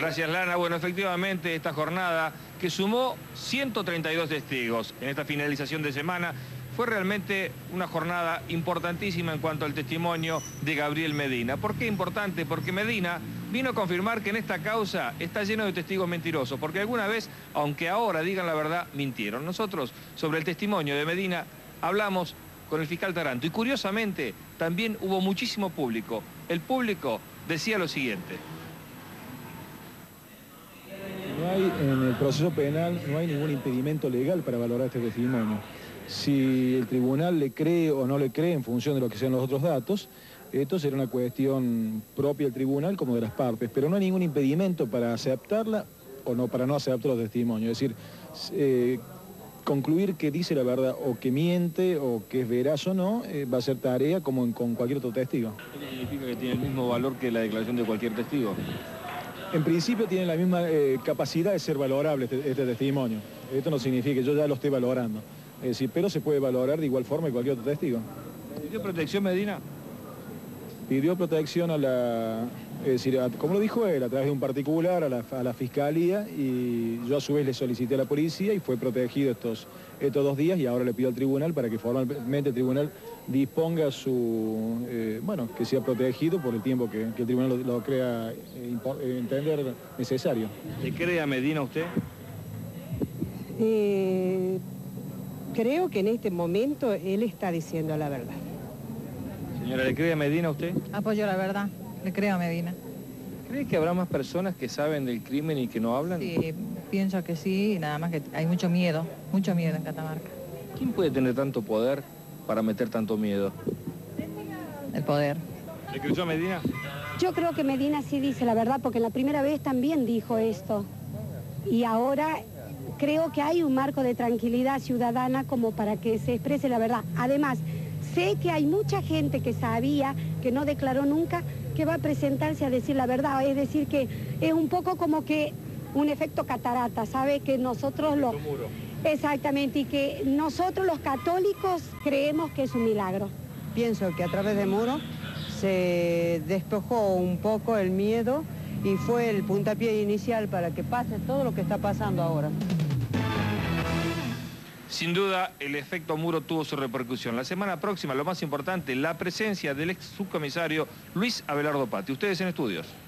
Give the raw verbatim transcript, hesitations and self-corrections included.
Gracias, Lana. Bueno, efectivamente, esta jornada que sumó ciento treinta y dos testigos en esta finalización de semana fue realmente una jornada importantísima en cuanto al testimonio de Gabriel Medina. ¿Por qué importante? Porque Medina vino a confirmar que en esta causa está lleno de testigos mentirosos, porque alguna vez, aunque ahora digan la verdad, mintieron. Nosotros, sobre el testimonio de Medina, hablamos con el fiscal Taranto y curiosamente también hubo muchísimo público. El público decía lo siguiente. No hay, en el proceso penal no hay ningún impedimento legal para valorar este testimonio. Si el tribunal le cree o no le cree en función de lo que sean los otros datos, esto será una cuestión propia del tribunal como de las partes, pero no hay ningún impedimento para aceptarla o no para no aceptar los testimonios. Es decir, eh, concluir que dice la verdad o que miente o que es veraz o no, eh, va a ser tarea como en, con cualquier otro testigo. ¿Esto significa que tiene el mismo valor que la declaración de cualquier testigo? En principio tiene la misma eh, capacidad de ser valorable este, este testimonio. Esto no significa que yo ya lo esté valorando. Es decir, pero se puede valorar de igual forma que cualquier otro testigo. ¿Pidió protección Medina? Pidió protección a la... Es decir, a, como lo dijo él, a través de un particular, a la, a la fiscalía, y yo a su vez le solicité a la policía y fue protegido estos, estos dos días y ahora le pido al tribunal para que formalmente el tribunal disponga su... Eh, bueno, que sea protegido por el tiempo que, que el tribunal lo, lo crea eh, entender necesario. ¿Le cree a Medina usted? Eh, creo que en este momento él está diciendo la verdad. Señora, ¿le cree a Medina usted? Apoyo la verdad, le creo a Medina. ¿Cree que habrá más personas que saben del crimen y que no hablan? Sí, pienso que sí, nada más que hay mucho miedo, mucho miedo en Catamarca. ¿Quién puede tener tanto poder para meter tanto miedo? El poder. ¿Le creyó a Medina? Yo creo que Medina sí dice la verdad, porque la primera vez también dijo esto. Y ahora creo que hay un marco de tranquilidad ciudadana como para que se exprese la verdad. Además, sé que hay mucha gente que sabía, que no declaró nunca, que va a presentarse a decir la verdad. Es decir, que es un poco como que un efecto catarata, ¿sabe? Que nosotros lo... Exactamente, y que nosotros los católicos creemos que es un milagro. Pienso que a través de Muro se despejó un poco el miedo y fue el puntapié inicial para que pase todo lo que está pasando ahora. Sin duda, el efecto Muro tuvo su repercusión. La semana próxima, lo más importante, la presencia del ex subcomisario Luis Abelardo Patti. Ustedes en Estudios.